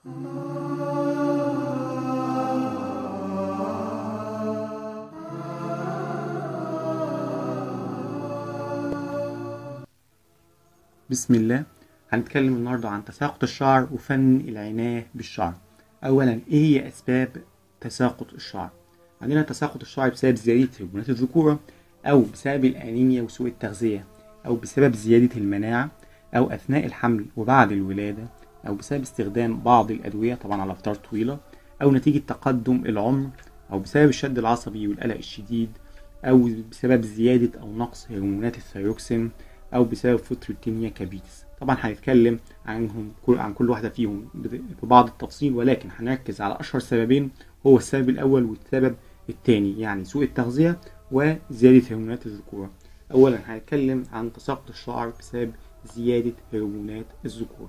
بسم الله. هنتكلم النهارده عن تساقط الشعر وفن العناية بالشعر. أولا، إيه هي أسباب تساقط الشعر؟ عندنا تساقط الشعر بسبب زيادة هرمونات الذكورة، أو بسبب الأنيميا وسوء التغذية، أو بسبب زيادة المناعة، أو أثناء الحمل وبعد الولادة، أو بسبب استخدام بعض الأدوية طبعا على فترات طويلة، أو نتيجة تقدم العمر، أو بسبب الشد العصبي والقلق الشديد، أو بسبب زيادة أو نقص هرمونات الثيروكسين، أو بسبب فوتوتينيا كابيتس. طبعا هنتكلم عن كل واحدة فيهم ببعض التفصيل، ولكن هنركز على أشهر سببين، هو السبب الأول والسبب الثاني، يعني سوء التغذية وزيادة هرمونات الذكورة. أولا هنتكلم عن تساقط الشعر بسبب زيادة هرمونات الذكورة.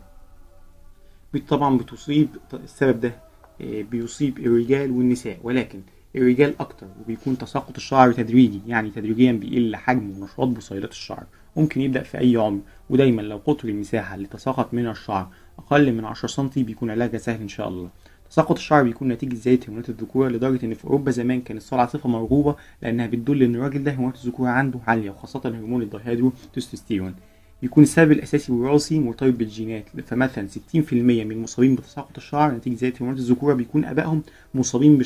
طبعا بتصيب السبب ده بيصيب الرجال والنساء، ولكن الرجال أكتر، وبيكون تساقط الشعر تدريجي، يعني تدريجيا بيقل حجم ونشاط بصيلات الشعر. ممكن يبدأ في أي عمر، ودايما لو قطر المساحة اللي تساقط منها الشعر أقل من 10 سنتي بيكون علاجها سهل إن شاء الله. تساقط الشعر بيكون نتيجة زيادة هرمونات الذكورة، لدرجة إن في أوروبا زمان كانت الصلع صفة مرغوبة، لأنها بتدل إن الراجل ده هرمونات الذكورة عنده عالية، وخاصة هرمون الدايهيدرو تستوستيرون. يكون السبب الأساسي وراثي مرتبط بالجينات، فمثلا 60% من المصابين بتساقط الشعر نتيجة زيادة هرمونات الذكورة بيكون آبائهم مصابين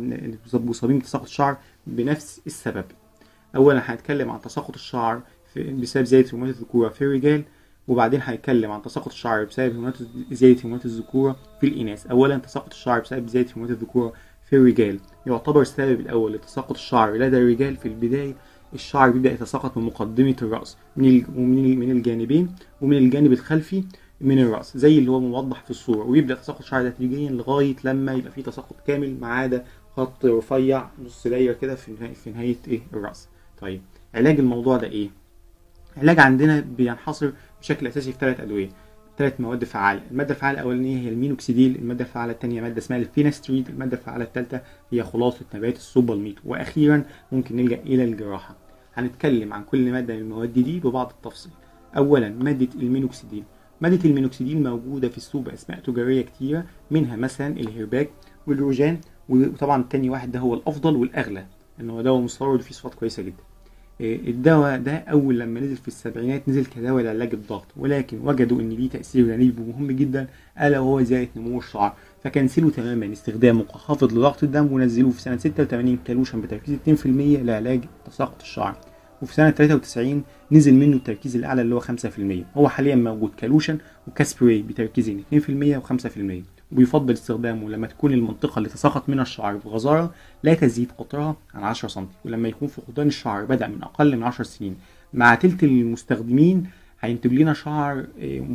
بتساقط الشعر بنفس السبب. أولا هنتكلم عن تساقط الشعر بسبب زيادة هرمونات الذكورة في الرجال، وبعدين هنتكلم عن تساقط الشعر بسبب زيادة هرمونات الذكورة في الإناث. أولا، تساقط الشعر بسبب زيادة هرمونات الذكورة في الرجال. يعتبر السبب الأول لتساقط الشعر لدى الرجال في البداية الشعر بيبدأ يتساقط من مقدمة الرأس، من الجانبين ومن الجانب الخلفي من الرأس، زي اللي هو موضح في الصورة، ويبدأ تساقط الشعر تدريجيا لغاية لما يبقى فيه تساقط كامل ما عدا خط رفيع نص لاير كده في نهاية الرأس. طيب، علاج الموضوع ده ايه؟ العلاج عندنا بينحصر بشكل اساسي في 3 ادويه، 3 مواد فعاله. الماده الفعاله الاولانيه هي المينوكسيديل، الماده الفعاله الثانيه ماده اسمها الفينستريد، الماده الفعاله الثالثه هي خلاصه نبات السوبالميت، واخيرا ممكن نلجا الى الجراحه. هنتكلم عن كل ماده من المواد دي ببعض التفصيل. اولا، ماده المينوكسيديل. ماده المينوكسيديل موجوده في السوق باسماء تجاريه كتيره، منها مثلا الهيرباك والروجان، وطبعا الثاني واحد ده هو الافضل والاغلى، ان هو دواء مستورد وفيه صفات كويسه جدا. الدواء ده أول لما نزل في السبعينات نزل كدواء لعلاج الضغط، ولكن وجدوا إن ليه تأثير غريب ومهم جدا، ألا وهو زيادة نمو الشعر، فكنسلوا تماما استخدامه كخافض لضغط الدم، ونزلوه في سنة 86 كالوشن بتركيز 2% لعلاج تساقط الشعر، وفي سنة 93 نزل منه التركيز الأعلى اللي هو 5%. هو حاليا موجود كالوشن وكاسبراي بتركيزين 2% و5%، ويفضل استخدامه لما تكون المنطقة اللي تساقط منها الشعر بغزارة لا تزيد قطرها عن 10 سم، ولما يكون فقدان الشعر بدأ من أقل من 10 سنين. مع تلت المستخدمين هينتج لنا شعر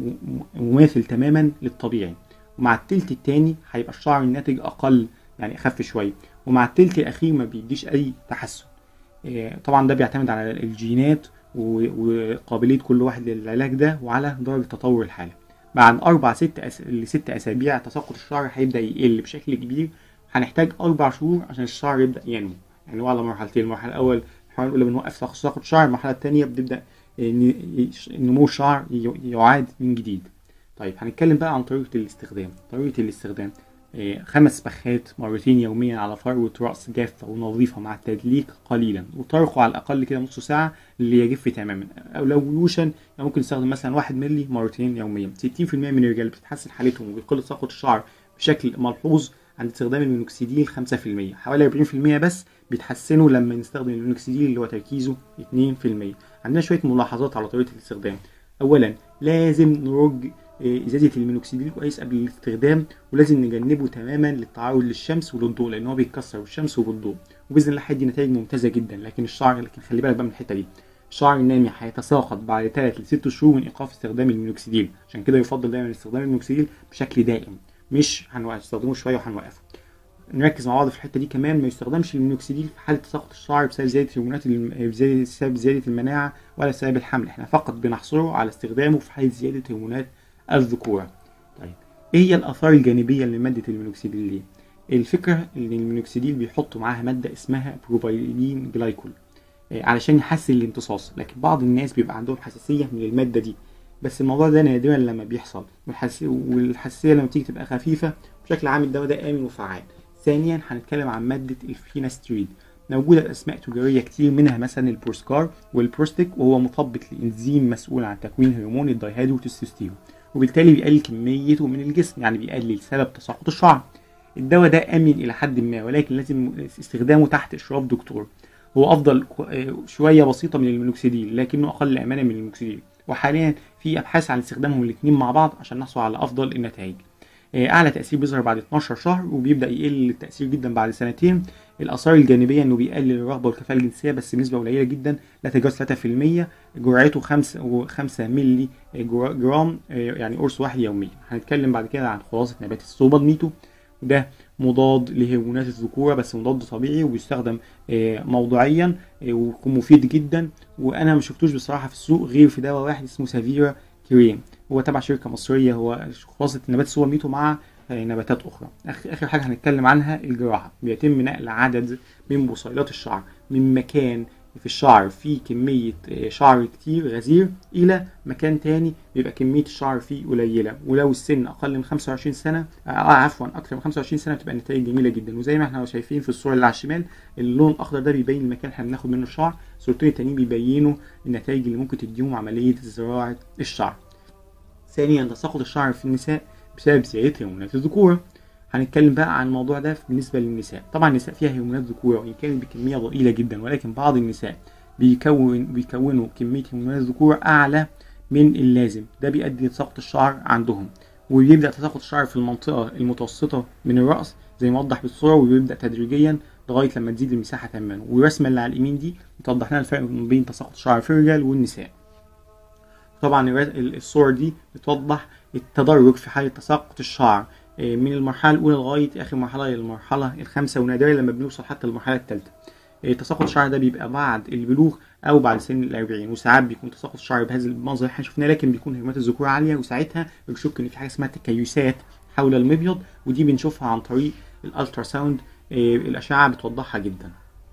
مماثل تماما للطبيعي، ومع التلت التاني هيبقى الشعر الناتج أقل، يعني أخف شوية، ومع التلت الأخير ما بيديش أي تحسن. طبعا ده بيعتمد على الجينات وقابلية كل واحد للعلاج ده، وعلى درجة تطور الحالة. بعد 4 ل6 أسابيع تساقط الشعر هيبدأ يقل بشكل كبير، هنحتاج 4 شهور عشان الشعر يبدأ ينمو. يعني هو على مرحلتين، المرحلة الأول الحمل الأولى بنوقف تساقط الشعر، المرحلة الثانية بتبدأ نمو الشعر يعاد من جديد. طيب، هنتكلم بقى عن طريقة الاستخدام. 5 بخات مرتين يوميا على فروة رأس جافة ونظيفة مع التدليك قليلا، وطرقه على الأقل كده نص ساعة اللي يجف تماما. أو لو لوشن ممكن نستخدم مثلا 1 مللي مرتين يوميا. 60% من الرجال بتتحسن حالتهم وبيقل تساقط الشعر بشكل ملحوظ عند استخدام المينوكسيديل. 5%، حوالي 40% بس بيتحسنوا لما نستخدم المينوكسيديل اللي هو تركيزه 2%. عندنا شوية ملاحظات على طريقة الاستخدام. أولا، لازم نرج ازازه المينوكسيديل كويس قبل الاستخدام، ولازم نجنبه تماما للتعرض للشمس وللضوء، لان هو بيتكسر بالشمس وبالضوء، وباذن الله هيدي نتائج ممتازه جدا. لكن خلي بالك بقى من الحته دي، الشعر النامي هيتساقط بعد 3 ل 6 شهور من ايقاف استخدام المينوكسيديل، عشان كده يفضل دايما استخدام المينوكسيديل بشكل دائم، مش هنستخدمه شويه وهنوقفه. نركز مع بعض في الحته دي كمان، ما يستخدمش المينوكسيديل في حاله تساقط الشعر بسبب زياده المناعه ولا بسبب الحمل. احنا فقط بنحصره على استخدامه في حاله زياده هرمونات الذكورة. طيب، ايه هي الآثار الجانبية لمادة المينوكسيديل دي؟ الفكرة ان المينوكسيديل بيحطوا معاها مادة اسمها بروبايلين جلايكول علشان يحسن الامتصاص، لكن بعض الناس بيبقى عندهم حساسية من المادة دي، بس الموضوع ده نادرا لما بيحصل، والحساسيه لما تيجي تبقى خفيفه. بشكل عام الدواء ده امن وفعال. ثانيا هنتكلم عن ماده الفيناستريد. موجوده باسماء تجاريه كتير، منها مثلا البروسكار والبروستيك، وهو مثبط لانزيم مسؤول عن تكوين هرمون الدايهيدروتستوستيرون، وبالتالي بيقلل كميته من الجسم، يعني بيقلل سبب تساقط الشعر. الدواء ده امن الى حد ما، ولكن لازم استخدامه تحت اشراف دكتور. هو افضل شويه بسيطه من المينوكسيديل، لكنه اقل امانا من المينوكسيديل، وحاليا في ابحاث عن استخدامهم الاثنين مع بعض عشان نحصل على افضل النتائج. اعلى تاثير بيظهر بعد 12 شهر، وبيبدا يقل التاثير جدا بعد سنتين. الاثار الجانبيه انه بيقلل الرغبه والكفاءه الجنسيه بس بنسبه قليله جدا، لا تتجاوز 3%. جرعته 5 مللي جرام، يعني قرص واحد يوميا. هنتكلم بعد كده عن خلاصه نبات السوبرميتو، وده مضاد لهرمونات الذكوره، بس مضاد طبيعي وبيستخدم موضعيا، ويكون مفيد جدا. وانا ما شفتوش بصراحه في السوق غير في دواء واحد اسمه سافيرا كريم، هو تبع شركه مصريه، هو خلاصه نبات السوبرميتو مع نباتات اخرى. اخر حاجه هنتكلم عنها الجراحه. بيتم نقل عدد من بصيلات الشعر من مكان في الشعر فيه كميه شعر كتير غزير الى مكان تاني بيبقى كميه الشعر فيه قليله، ولو السن اقل من 25 سنه اكتر من 25 سنه بتبقى النتائج جميله جدا. وزي ما احنا شايفين في الصوره اللي على الشمال، اللون الاخضر ده بيبين المكان اللي احنا بناخد منه الشعر، الصورتين التانيين بيبينوا النتائج اللي ممكن تديهم عمليه زراعه الشعر. ثانيا تساقط الشعر في النساء بسبب زيادة هرمونات الذكورة. هنتكلم بقى عن الموضوع ده بالنسبة للنساء. طبعا النساء فيها هرمونات ذكورة وإن كانت بكمية ضئيلة جدا، ولكن بعض النساء بيكونوا كمية هرمونات الذكورة أعلى من اللازم، ده بيؤدي لتساقط الشعر عندهم. وبيبدأ تساقط الشعر في المنطقة المتوسطة من الرأس زي ما وضح بالصورة، وبيبدأ تدريجيا لغاية لما تزيد المساحة تماما. والرسمة اللي على اليمين دي بتوضح لنا الفرق بين تساقط الشعر في الرجال والنساء. طبعا الصور دي بتوضح التدرج في حالة تساقط الشعر من المرحلة الأولى لغاية آخر مرحلة، المرحلة الخامسة، ونادرا لما بنوصل حتى المرحلة الثالثة. تساقط الشعر ده بيبقى بعد البلوغ أو بعد سن 40، وساعات بيكون تساقط الشعر بهذا المنظر اللي احنا شفناه، لكن بيكون هرمونات الذكورة عالية، وساعتها بنشك إن في حاجة اسمها تكيسات حول المبيض، ودي بنشوفها عن طريق الألترا ساوند. الأشعة بتوضحها جدا.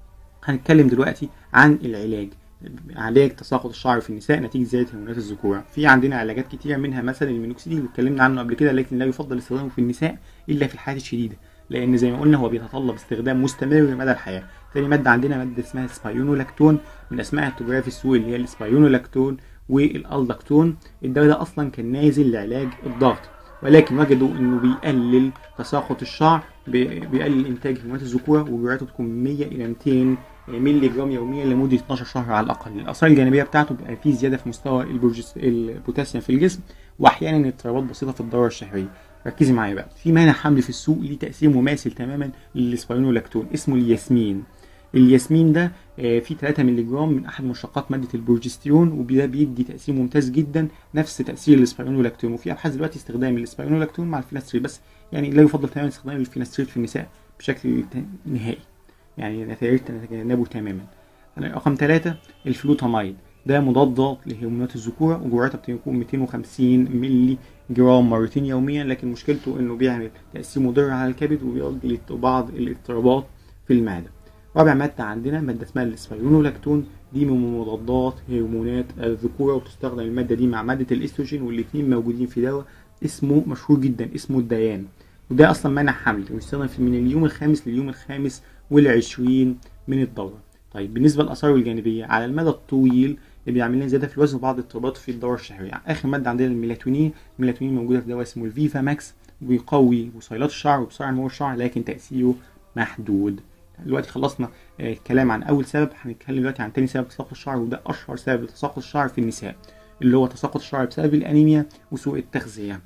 هنتكلم دلوقتي عن العلاج. علاج تساقط الشعر في النساء نتيجة زيادة هرمونات الذكورة. في عندنا علاجات كتيرة، منها مثلا المينوكسيديل اللي اتكلمنا عنه قبل كده، لكن لا يفضل استخدامه في النساء إلا في الحالات الشديدة، لأن زي ما قلنا هو بيتطلب استخدام مستمر مدى الحياة. تاني مادة عندنا مادة اسمها سبايونولاكتون، من أسماء التجارية في السوق اللي هي السبايونولاكتون والألدكتون. الدواء ده أصلا كان نازل لعلاج الضغط، ولكن وجدوا إنه بيقلل تساقط الشعر، بيقلل إنتاج هرمونات الذكورة، وجرعته تكون 100 إلى 200 مللي جرام يوميا لمدة 12 شهر على الأقل. الآثار الجانبية بتاعته بيبقى فيه زيادة في مستوى البوتاسيوم في الجسم، وأحيانا اضطرابات بسيطة في الدورة الشهرية. ركزي معايا بقى، في مانع حمل في السوق ليه تأثير مماثل تماما للسبايونولاكتون، اسمه الياسمين. الياسمين ده فيه 3 مللي جرام من أحد مشتقات مادة البروجستيرون، وده بيدي تأثير ممتاز جدا نفس تأثير السبايونولاكتون. وفي أبحاث دلوقتي استخدام السبايونولاكتون مع الفيناستريد، بس يعني لا يفضل تماما استخدام الفيناستريد في النساء بشكل نهائي، يعني نتائج تتجنبه تماما. رقم 3 الفلوتامايد، ده مضاد لهرمونات الذكورة، وجرعتها بتكون 250 مللي جرام مرتين يوميا، لكن مشكلته انه بيعمل تأثير مضر على الكبد وبيؤدي لبعض الاضطرابات في المعدة. رابع مادة عندنا مادة اسمها السبايونولاكتون، دي من مضادات هرمونات الذكورة، وتستخدم المادة دي مع مادة الاستروجين، والاثنين موجودين في دواء اسمه مشهور جدا اسمه الديان، وده اصلا مانع حمل، ويستخدم من اليوم الخامس لليوم الخامس والعشرين من الدورة. طيب بالنسبة للآثار الجانبية على المدى الطويل بيعمل لنا زيادة في الوزن وبعض الاضطرابات في الدورة الشهرية. آخر مادة عندنا الميلاتونين. الميلاتونين موجودة في دواء اسمه الفيفا ماكس، وبيقوي بصيلات الشعر وبسرعة نمو الشعر، لكن تأثيره محدود. دلوقتي خلصنا الكلام عن أول سبب، هنتكلم دلوقتي عن تاني سبب تساقط الشعر، وده أشهر سبب لتساقط الشعر في النساء، اللي هو تساقط الشعر بسبب الأنيميا وسوء التغذية.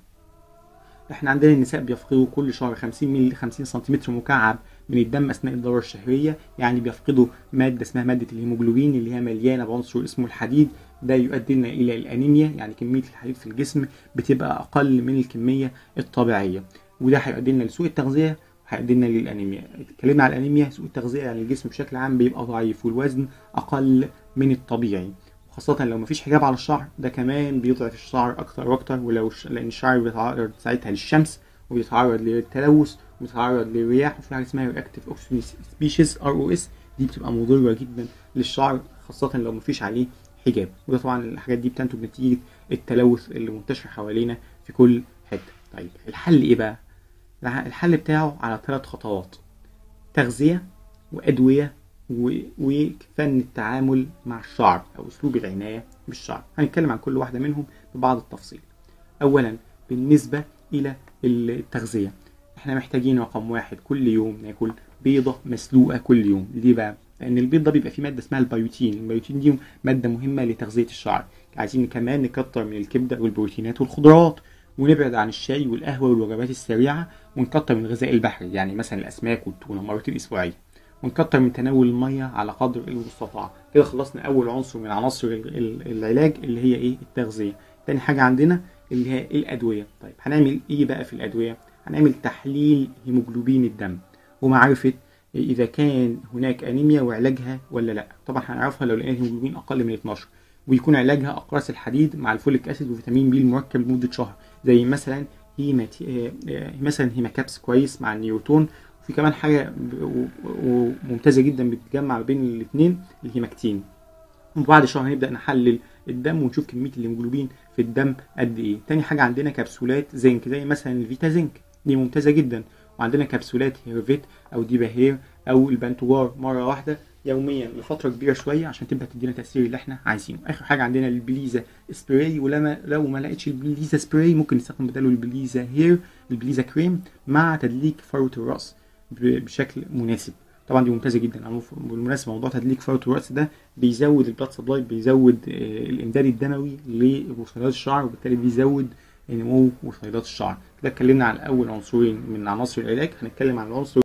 احنا عندنا النساء بيفقدوا كل شهر 50 سنتيمتر مكعب من الدم اثناء الدوره الشهريه، يعني بيفقدوا ماده اسمها ماده الهيموجلوبين اللي هي مليانه بعنصر اسمه الحديد. ده يؤدي لنا الى الانيميا، يعني كميه الحديد في الجسم بتبقى اقل من الكميه الطبيعيه، وده هيؤدي لنا لسوء التغذيه وهيؤدي لنا للانيميا. اتكلمنا على الانيميا، سوء التغذيه يعني الجسم بشكل عام بيبقى ضعيف والوزن اقل من الطبيعي، خاصة لو مفيش حجاب على الشعر، ده كمان بيضعف الشعر أكتر وأكتر. لأن الشعر بيتعرض ساعتها للشمس، وبيتعرض للتلوث، وبيتعرض للرياح، وفي حاجة اسمها رياكتيف أوكسجين سبيشيز ROS، دي بتبقى مضرة جدا للشعر خاصة لو مفيش عليه حجاب. وده طبعا الحاجات دي بتنتج نتيجة التلوث اللي منتشر حوالينا في كل حته. طيب الحل ايه بقى؟ الحل بتاعه على 3 خطوات: تغذيه وادويه وفن التعامل مع الشعر او اسلوب العنايه بالشعر. هنتكلم عن كل واحده منهم ببعض التفصيل. اولا بالنسبه الى التغذيه، احنا محتاجين رقم 1 كل يوم ناكل بيضه مسلوقه كل يوم. ليه بقى؟ لان البيض ده بيبقى فيه ماده اسمها البيوتين. البيوتين دي ماده مهمه لتغذيه الشعر. عايزين كمان نكتر من الكبده والبروتينات والخضروات، ونبعد عن الشاي والقهوه والوجبات السريعه، ونكتر من الغذاء البحري يعني مثلا الاسماك والتونه مرتين اسبوعيا، ونكتر من تناول الميه على قدر المستطاع. كده خلصنا اول عنصر من عناصر العلاج اللي هي ايه؟ التغذيه. تاني حاجه عندنا اللي هي الادويه. طيب هنعمل ايه بقى في الادويه؟ هنعمل تحليل هيموجلوبين الدم ومعرفه اذا كان هناك انيميا وعلاجها ولا لا. طبعا هنعرفها لو لقينا الهيموجلوبين اقل من 12، ويكون علاجها اقراص الحديد مع الفوليك اسيد وفيتامين بي المركب لمده شهر، زي مثلا مثلا هيماكابس كويس مع النيوتون. وفي كمان حاجه ممتازه جدا بتجمع بين الاثنين، الهيماكتين. وبعد شهر هنبدا نحلل الدم ونشوف كميه الهيموجلوبين في الدم قد ايه. تاني حاجه عندنا كبسولات زنك زي مثلا الفيتا زنك، دي ممتازه جدا. وعندنا كبسولات هيرفيت او ديباهير او البنتوجار مره واحده يوميا لفتره كبيره شويه عشان تبدا تدينا التاثير اللي احنا عايزينه. اخر حاجه عندنا البليزا سبراي، لو ما لقيتش البليزا سبراي ممكن نستخدم بداله البليزا هير، البليزا كريم مع تدليك فروه الراس بشكل مناسب. طبعا دي ممتازه جدا. بالمناسبه موضوع تدليك فروه الراس ده بيزود البلاد سبلاي، بيزود الامداد الدموي لوصيلات الشعر، وبالتالي بيزود نمو وصيلات الشعر. كده اتكلمنا عن اول عنصرين من عناصر العلاج. هنتكلم عن العنصر